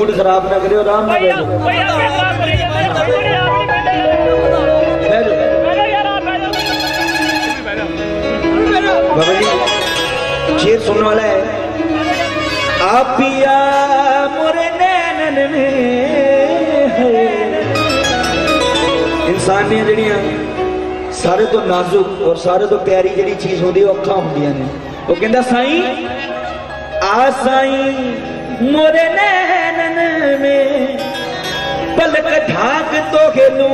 Mood खराब ना करियो, आराम ना करियो। बाबा जी शेर सुनने वाला है। आप पिया मोरे नैनन में है। इंसान ने जड़ियां सारे तो नाजुक और सारे तो प्यारी जी चीज होती अखा होंदियां ने। वो कहता साईं आ साईं मोरे नैनन में पलक झांक तो खेलू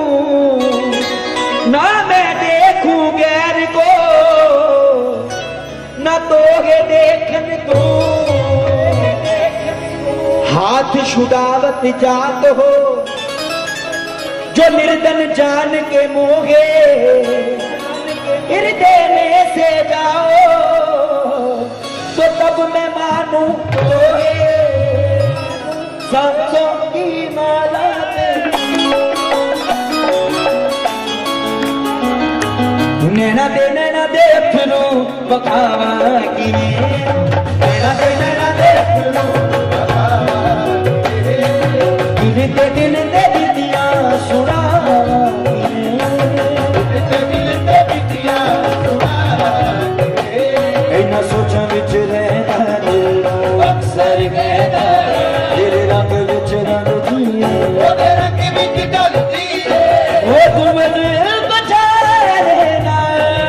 ना मैं देखूं गैर को ना तो है देखन तू। हाथ छुड़ावत जात हो जो निर्धन जान के मोहे हृदय में से जाओ तो तब मैं मानू सांसों की माला नैना दे फिरू बखावा की नैना दे फिरू दिन दे दिया सुना इन्ना सोचा विच रहना अक्सर कहता तेरे रंग विच रंग दिए रंग विच डलती वो तुम बचा रहना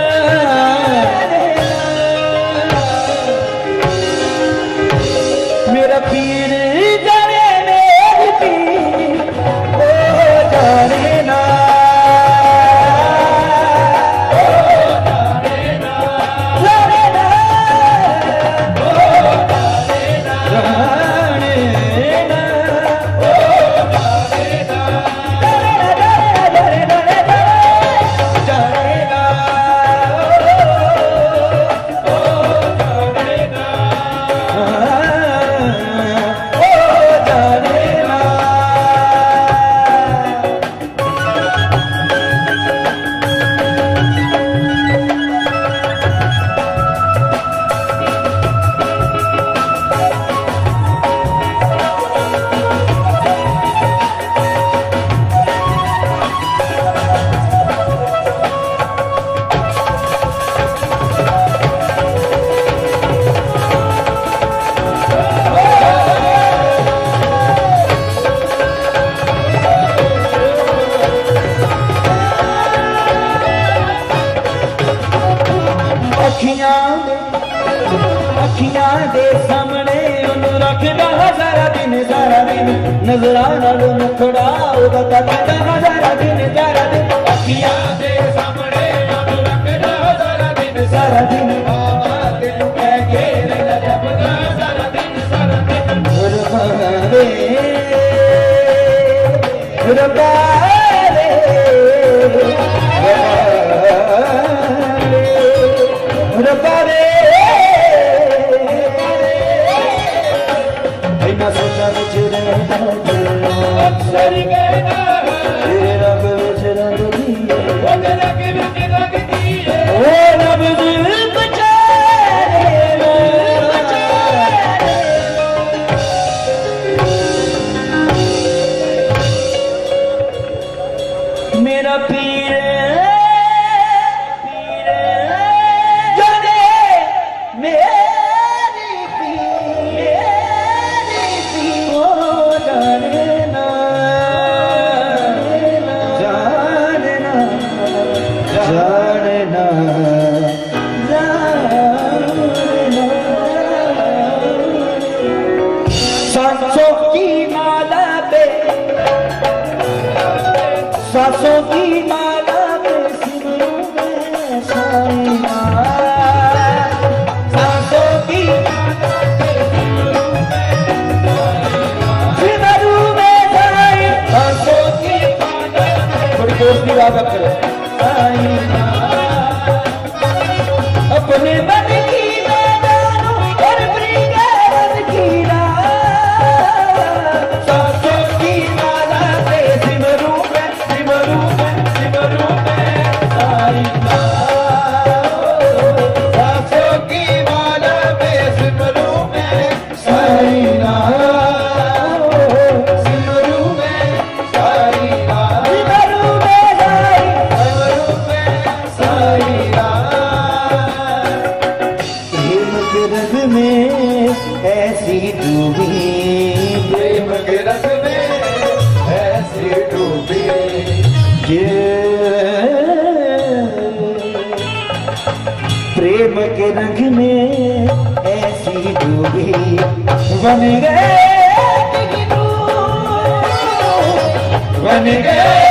मेरा पीर जाने मेरी पीर ओ जाने ना नजराना लो मुखड़ा ओदा तकदा हजारा दिन अखियां दे सामने ओनू रखदा हजारा दिन बाबा तेनू कह के जपदा सारा दिन रबावे रबावे इन्ना सोचा विच रहना अक्सर कहना तेरे रंग विच रंग दिए वो रंग विच रंग दिए ओ नब्ज़ बचा मेरा पीर जाने मेरी पीर ओ जाने ना सांसों की माला पे सांसों की माला पे सिमरू में साईं सांसों की सिमरू में साईं सांसों की थोड़ी दोस्ती बात करो अपने मन की मैदानों और ब्रिगेड की सांसों की माला पे सिमरू में साईं सांसों की माला पे सिमरू में साईं प्रेम के रंग में ऐसी डूबी, प्रेम के रंग में ऐसी डूबी, प्रेम के रंग में ऐसी डूबी बन गए, बन गए